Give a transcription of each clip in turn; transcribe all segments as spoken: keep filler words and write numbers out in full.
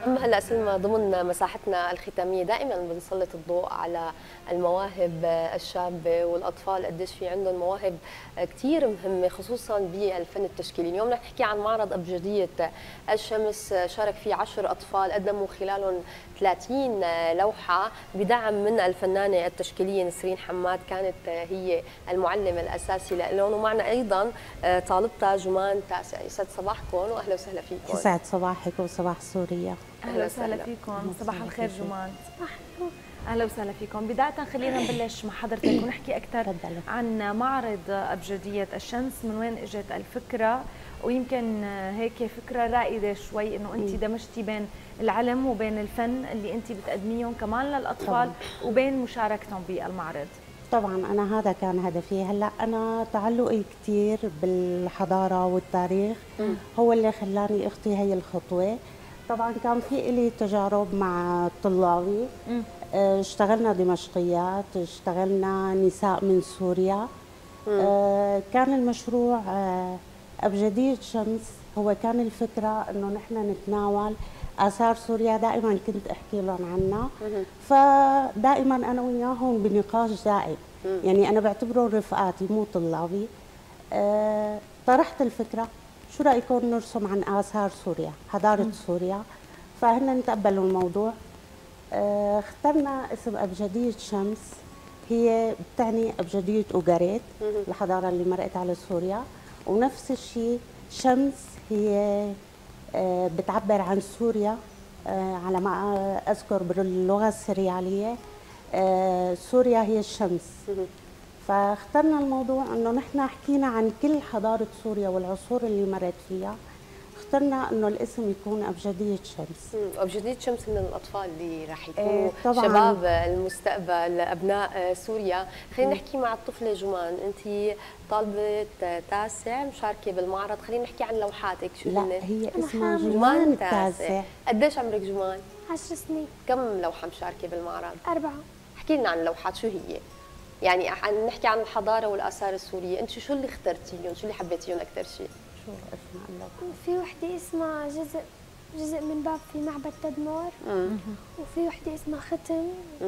أما هلا سلمى، ضمن مساحتنا الختامية دائما بنسلط الضوء على المواهب الشابة والأطفال، قديش في عندهم مواهب كثير مهمة خصوصا بالفن التشكيلي. اليوم رح نحكي عن معرض أبجدية الشمس، شارك فيه عشر أطفال قدموا خلالهم ثلاثين لوحة بدعم من الفنانة التشكيلية نسرين حماد، كانت هي المعلم الأساسي لهم، ومعنا أيضا طالبتها جمان تاسع. يسعد صباحكم وأهلا وسهلا فيكم. يسعد صباحك وصباح سوريا. اهلا وسهلا فيكم. صباح الخير جمان. صباح النور. اهلا وسهلا فيكم. بدايه خلينا نبلش مع حضرتك ونحكي اكثر عن معرض ابجديه الشمس، من وين اجت الفكره؟ ويمكن هيك فكره رائده شوي انه انت دمجتي بين العلم وبين الفن اللي انت بتقدميهم كمان للاطفال طبعا، وبين مشاركتهم بالمعرض. طبعا انا هذا كان هدفي. هلا انا تعلقي كثير بالحضاره والتاريخ م. هو اللي خلاني اختي هي الخطوه. طبعا كان في لي تجارب مع طلابي، اشتغلنا دمشقيات، اشتغلنا نساء من سوريا. اه كان المشروع اه أبجدية شمس، هو كان الفكرة انه نحن نتناول آثار سوريا، دائما كنت احكي لهم عنها، فدائما انا وياهم بنقاش دائم، يعني انا بعتبرهم رفقاتي مو طلابي. اه طرحت الفكرة، شو رأيكم نرسم عن آثار سوريا، حضارة مم. سوريا؟ فهن تقبلوا الموضوع. اه اخترنا اسم أبجدية شمس، هي بتعني أبجدية أوغاريت، الحضارة اللي مرقت على سوريا، ونفس الشيء شمس هي اه بتعبر عن سوريا، اه على ما أذكر باللغة السريالية اه سوريا هي الشمس. فاخترنا الموضوع انه نحن حكينا عن كل حضاره سوريا والعصور اللي مرت فيها، اخترنا انه الاسم يكون ابجديه شمس. ابجديه شمس من الاطفال اللي راح يكونوا ايه شباب المستقبل، ابناء سوريا. خلينا نحكي مع الطفله جمان، انت طالبه تاسع مشاركه بالمعرض، خلينا نحكي عن لوحاتك. شو لا هن؟ هي اسمها جمان تاسع. قديش عمرك جمان؟ عشر سنين. كم لوحه مشاركه بالمعرض؟ أربعة. احكي لنا عن اللوحات، شو هي؟ يعني عن نحكي عن الحضاره والاثار السوريه، انت شو اللي اخترتيهم؟ شو اللي حبيتيهم اكثر شيء؟ شو اسمها اللوحه؟ في وحده اسمها جزء جزء من باب في معبد تدمر، وفي وحده اسمها ختم،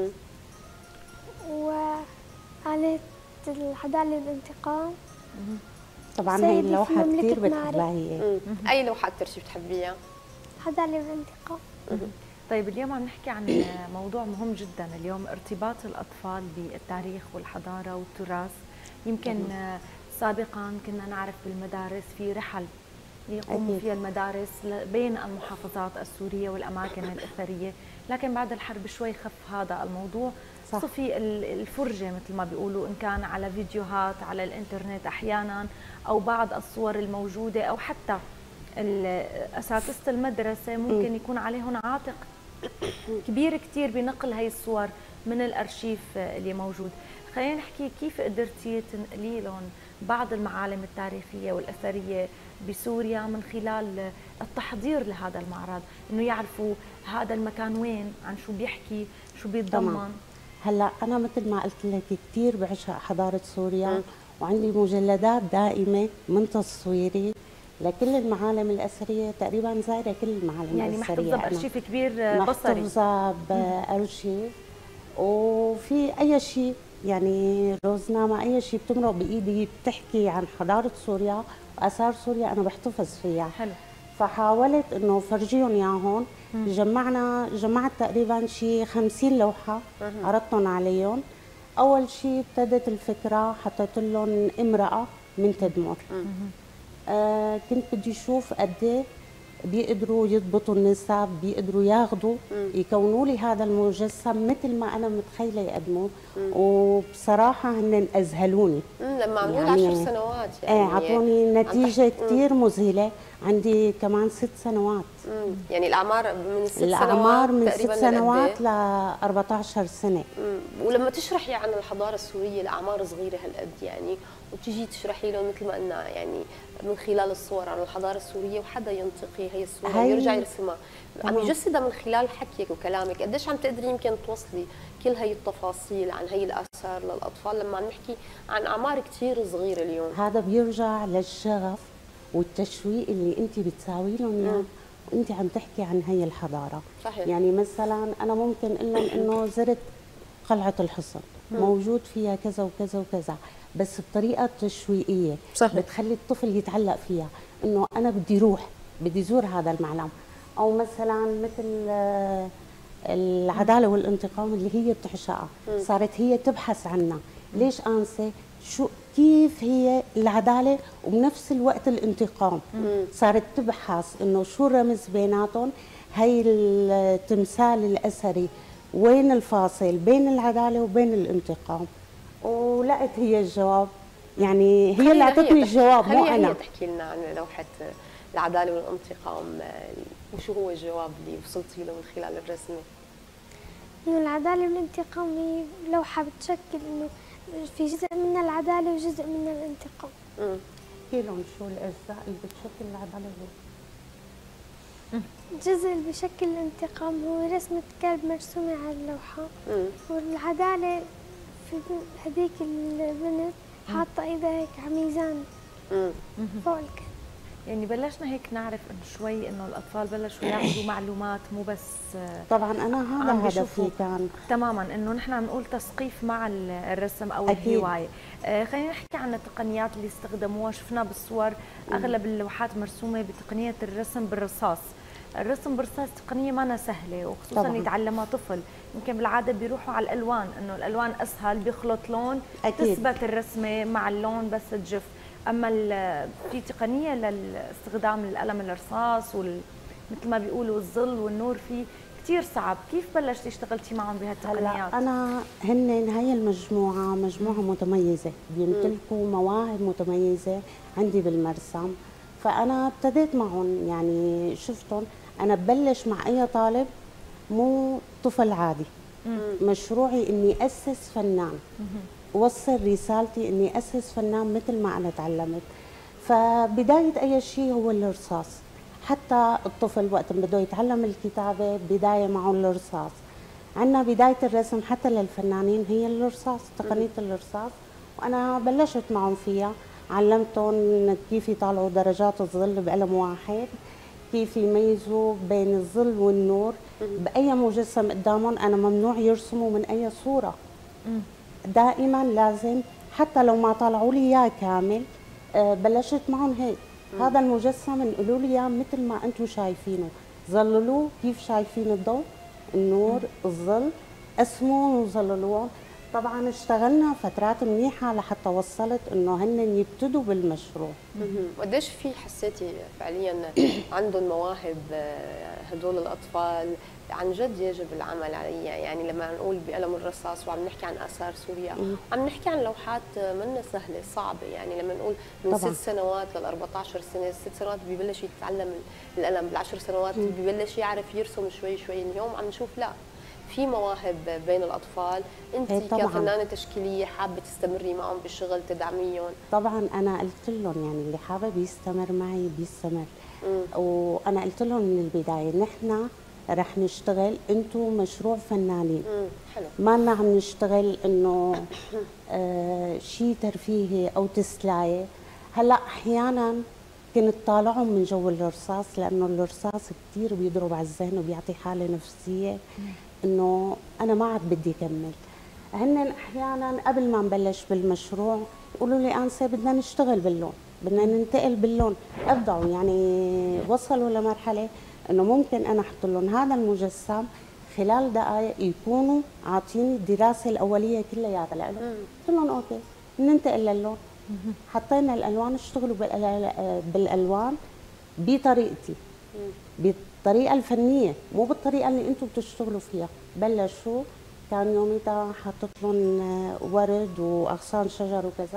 وآلة الحضاره للانتقام. طبعا هي اللوحه كثير بتحبها هي. اي لوحه اكثر شيء بتحبيها؟ الحضاره للانتقام. طيب اليوم عم نحكي عن موضوع مهم جدا اليوم، ارتباط الأطفال بالتاريخ والحضارة والتراث. يمكن سابقا كنا نعرف بالمدارس في رحل يقوم فيها المدارس بين المحافظات السورية والأماكن الأثرية، لكن بعد الحرب شوي خف هذا الموضوع، صفي الفرجة مثل ما بيقولوا، إن كان على فيديوهات على الإنترنت أحيانا، أو بعض الصور الموجودة، أو حتى أساتذة المدرسة ممكن يكون عليهم عاتق كبير كتير بنقل هاي الصور من الأرشيف اللي موجود. خلينا نحكي كيف قدرتي تنقلي لهم بعض المعالم التاريخية والأثرية بسوريا من خلال التحضير لهذا المعرض، إنه يعرفوا هذا المكان وين، عن شو بيحكي، شو بيتضمن. هلا أنا مثل ما قلت لك كثير بعشق حضارة سوريا، م. وعندي مجلدات دائمة من تصويري لكل المعالم الأثرية، تقريبا زايرة كل المعالم يعني الأثرية. يعني محتفظة بأرشيف كبير بصري. محتفظة بأرشيف، وفي أي شيء يعني روزنامة أي شيء بتمرق بإيدي بتحكي عن حضارة سوريا وآثار سوريا أنا بحتفظ فيها. حلو. فحاولت إنه فرجيهم إياهم، جمعنا جمعت تقريبا شيء خمسين لوحة عرضتهم عليهم. أول شيء ابتدت الفكرة، حطيت لهم امرأة من تدمر. آه كنت بدي اشوف قد ايه بيقدروا يضبطوا النسب، بيقدروا ياخذوا يكونوا لي هذا المجسم مثل ما انا متخيله يقدموا، وبصراحه هن اذهلوني. لما عملوا يعني عشر سنوات يعني ايه اعطوني نتيجه كثير مذهله. عندي كمان ست سنوات. مم. يعني الاعمار من ست الأعمار سنوات من ست سنوات ل أربعطعش سنه. مم. ولما تشرحي عن الحضاره السوريه لاعمار صغيره هالقد يعني، وبتيجي تشرحي لهم مثل ما قلنا يعني من خلال الصور عن الحضاره السوريه، وحدا ينتقي هي الصوره ويرجع يرسمها، عم يجسدها من خلال حكيك وكلامك، قديش عم تقدري يمكن توصلي كل هي التفاصيل عن هي الاثار للاطفال لما عم نحكي عن اعمار كثير صغيره اليوم؟ هذا بيرجع للشغف والتشويق اللي انت بتساوي لهم اياه، وانت عم تحكي عن هي الحضاره. صحيح. يعني مثلا انا ممكن اقول لهم انه زرت قلعه الحصن، موجود فيها كذا وكذا وكذا، بس بطريقه تشويقيه. صحيح. بتخلي الطفل يتعلق فيها، انه انا بدي روح، بدي زور هذا المعلم. او مثلا مثل آه، العداله والانتقام اللي هي بتعشقها، صارت هي تبحث عنها. ليش انسه؟ شو كيف هي العداله وبنفس الوقت الانتقام؟ صارت تبحث انه شو الرمز بيناتهم. هي التمثال الاثري وين الفاصل بين العداله وبين الانتقام؟ ولقت هي الجواب. يعني هي اللي اعطتني الجواب مو انا. هي تحكي لنا عن لوحه العداله والانتقام، وشو هو الجواب اللي وصلتي له من خلال الرسمه؟ إنه العدالة والانتقام هي لوحة بتشكل إنه في جزء منها العدالة وجزء منها الانتقام. امم احكي لهم شو الاجزاء اللي بتشكل العداله. الجزء اللي بشكل الانتقام هو رسمة كلب مرسومة على اللوحة. امم والعدالة في هذيك البنت حاطة ايدها هيك على ميزان امم فوق الكلب. يعني بلشنا هيك نعرف انه شوي انه الاطفال بلشوا ياخذوا معلومات، مو بس طبعا انا عم هذا بيشوفوا. هدفي كان تماما انه نحن عم نقول تثقيف مع ال- الرسم او أكيد. الهوايه. آه خلينا نحكي عن التقنيات اللي استخدموها. شفنا بالصور اغلب اللوحات مرسومه بتقنيه الرسم بالرصاص. الرسم بالرصاص تقنيه ما سهله، وخصوصا طبعاً. يتعلمها طفل. يمكن بالعاده بيروحوا على الالوان، انه الالوان اسهل، بيخلط لون أكيد. تثبت الرسمه مع اللون بس تجف. اما ال- في تقنيه للاستخدام القلم الرصاص وال مثل ما بيقولوا الظل والنور فيه كثير صعب. كيف بلشتي اشتغلتي معهم بهالتقنيات؟ هلا انا هن هي المجموعه مجموعه متميزه، بيمتلكوا مواهب متميزه عندي بالمرسم. فانا ابتديت معهم، يعني شفتهم. انا ببلش مع اي طالب مو طفل عادي. مشروعي اني اسس فنان، وصل رسالتي اني اسس فنان مثل ما انا تعلمت. فبدايه اي شيء هو الرصاص. حتى الطفل وقت ما بده يتعلم الكتابه بدايه معه الرصاص. عندنا بدايه الرسم حتى للفنانين هي الرصاص، تقنيه الرصاص. وانا بلشت معهم فيها، علمتهم كيف يطالعوا درجات الظل بقلم واحد، كيف يميزوا بين الظل والنور. باي مجسم قدامهم انا ممنوع يرسموا من اي صوره. دائما لازم حتى لو ما طلعوا لي اياه كامل، آه، بلشت معهم هيك. هذا المجسم انقلوا لي اياه مثل ما انتم شايفينه، ظللوه كيف شايفين الضوء، النور، الظل، قسموا وظللوه. طبعا اشتغلنا فترات منيحه لحتى وصلت انه هن يبتدوا بالمشروع. قديش في حسيتي فعليا عندهم مواهب هدول الاطفال عن جد يجب العمل عليها؟ يعني لما نقول بقلم الرصاص وعم نحكي عن اثار سوريا، عم نحكي عن لوحات منا سهله صعبه. يعني لما نقول من طبعاً. ست سنوات لل أربعطعش سنه، ست سنوات ببلش يتعلم القلم، بالعشر سنوات ببلش يعرف يرسم شوي شوي. اليوم عم نشوف لا، في مواهب بين الاطفال. انت إيه طبعاً. كفنانه تشكيليه حابه تستمري معهم بالشغل، تدعميهم؟ طبعا انا قلت لهم يعني اللي حابب يستمر معي بيستمر. وانا قلت لهم من البدايه نحن رح نشتغل، انتم مشروع فنانين. امم حلو. ما لنا عم نشتغل انه آه شيء ترفيهي او تسلايه. هلا احيانا كنت طالعهم من جو الرصاص، لانه الرصاص كثير بيضرب على الذهن وبيعطي حاله نفسيه انه انا ما عاد بدي اكمل. هن احيانا قبل ما نبلش بالمشروع يقولوا لي انسه بدنا نشتغل باللون، بدنا ننتقل باللون. ابدعوا، يعني وصلوا لمرحله انه ممكن انا احط لهم هذا المجسم خلال دقائق يكونوا عاطيني الدراسه الاوليه كلياتها له. قلت لهم اوكي ننتقل للون. حطينا الالوان، اشتغلوا بالالوان بطريقتي، بالطريقه الفنيه، مو بالطريقه اللي انتم بتشتغلوا فيها. بلشوا كان يوميتها حاطط لهم ورد واغصان شجر وكذا،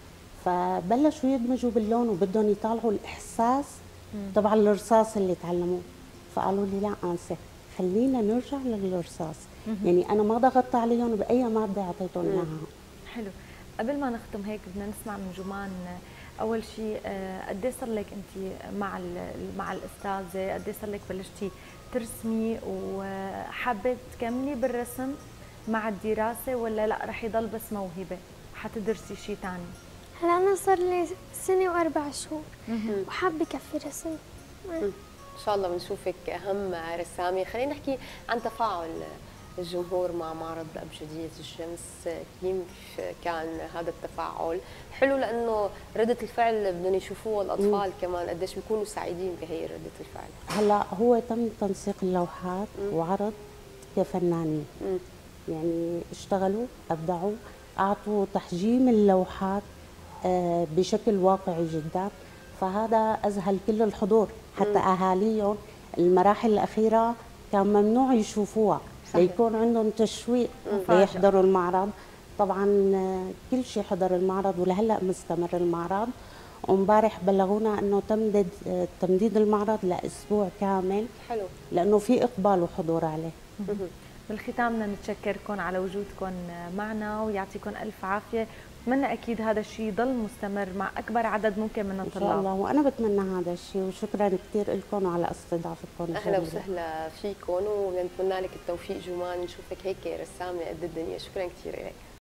فبلشوا يدمجوا باللون وبدهم يطالعوا الاحساس تبع الرصاص اللي تعلموه. فقالوا لي لا انسه خلينا نرجع للرصاص. يعني انا ما ضغطت عليهم باي ماده اعطيتهم اياها. حلو. قبل ما نختم هيك بدنا نسمع من جمان. اول شيء قد ايه صار لك انت مع مع الاستاذه؟ قد ايه صار لك بلشتي ترسمي وحابه تكملي بالرسم مع الدراسه، ولا لا رح يضل بس موهبه حتدرسي شيء ثاني؟ هلا أنا صار لي سنة وأربع شهور وحابة كفي رسم. ان شاء الله بنشوفك اهم رسامه. خلينا نحكي عن تفاعل الجمهور مع معرض أبجدية الشمس، كيف كان هذا التفاعل؟ حلو لانه ردة الفعل بدهم يشوفوها الاطفال مم. كمان قديش بيكونوا سعيدين بهي ردة الفعل. هلا هو تم تنسيق اللوحات مم. وعرض كفنانين، مم. يعني اشتغلوا ابدعوا، اعطوا تحجيم اللوحات بشكل واقعي جدا، فهذا اذهل كل الحضور حتى مم. اهاليهم. المراحل الاخيره كان ممنوع يشوفوها ليكون عندهم تشويق ليحضروا المعرض. طبعا كل شيء حضر المعرض ولهلا مستمر المعرض، وامبارح بلغونا انه تمدد تمديد المعرض لاسبوع كامل. حلو، لانه في اقبال وحضور عليه. بالختام بدنا نتشكركم على وجودكم معنا ويعطيكم الف عافيه. بتمنى اكيد هذا الشيء يضل مستمر مع اكبر عدد ممكن من الطلاب ان شاء الله، وانا بتمنى هذا الشيء، وشكرا كثير لكم وعلى استضافتكم. اهلا وسهلا فيكم، ونتمنى لك التوفيق جمان، نشوفك هيك رسامه قد الدنيا. شكرا كثير لك.